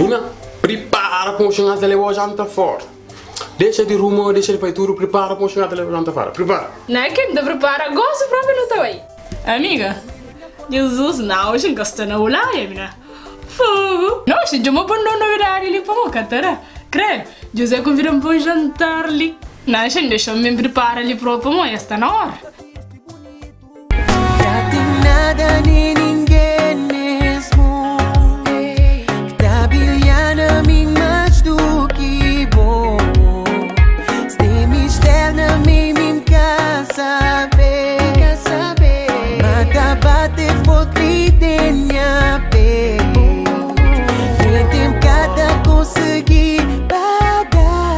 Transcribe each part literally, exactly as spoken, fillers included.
Mina, prepara para chegar até levar a janta fora. Deixa de rumo, deixa de feituro, prepara para chegar até levar a janta fora. Prepara. Não é que me prepara, gosto próprio não tá aí. Amiga, Jesus, não, hoje gosta na ulaia, mina. Fogo. Não, se eu me abandono no horário ali para uma catara. Creio, José convida-me para jantar ali. Não, se deixa-me preparar ali próprio, mas está na hora. Já tem nada nem ninguém mesmo. Tá brilhando mim mais do que bom. Se me externa, me me quer saber. Quer saber. Mata, bate, forte, tenha pé. Quem tem cada conseguir pagar.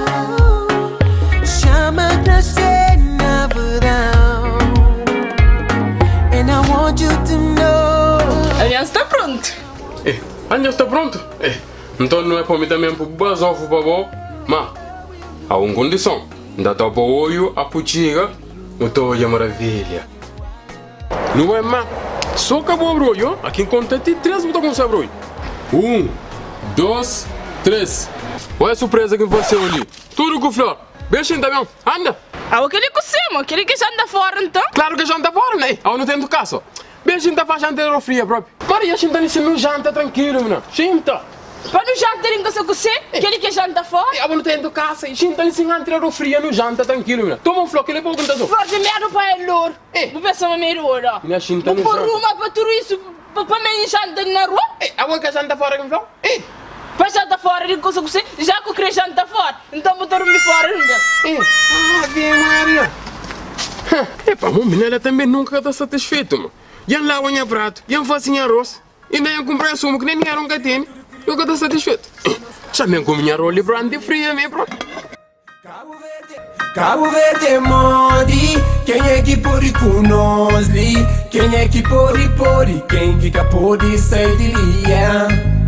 Chama pra ser na verão. And I want you to know. Aliás, está pronto. Eh, Anja está pronto? Eh, então não é para mim também para bazar para bom, mas há uma condição. Ainda está para o olho, a putinha, o toalha maravilha. Não é má. Só acabou o brulho, aqui conta tem três botões com sabor. Um, dois, três. Olha a surpresa que você ali. Tudo com flor. Beijinho também. Anda. Ah, aquele que cima, aquele que já anda fora então. Claro que janta fora, né? Eu não tenho caso. Beijinho tá fazendo janta fria próprio. Maria, gente, não janta tranquilo, menina. Gente. Para no jantar em casa com você, aquele que já anda fora. Eu não tenho casa. Gente, não se entra fria no janta tranquilo, menina. Toma um flor que ele pode contar só. Forte merda para ele, Louro. Vou pensar uma meia hora. Minha gente não janta. Vou pôr uma para tudo isso, para mim jantar na rua. Eu vou que janta fora com flor. Para jantar fora em casa com você, já que eu queria jantar fora. Então vou dormir fora ainda. Ah, vem Maria. Epa, menina, ela também nunca está satisfeita, mano. Já lá o minha prato, já faz arroz. E nem eu comprei sumo que nem ninguém nunca tem. Eu estou satisfeito. Já me com minha rola de brandy fria, meu bro. Cabo Verde é modi. Quem é que pode conosco? Quem é que pode, pode? Quem fica pode sair de linha?